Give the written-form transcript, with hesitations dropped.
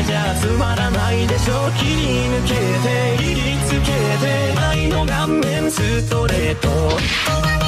れじゃつまらないでしょ。切り抜けて切りつけて愛の顔面ストレート。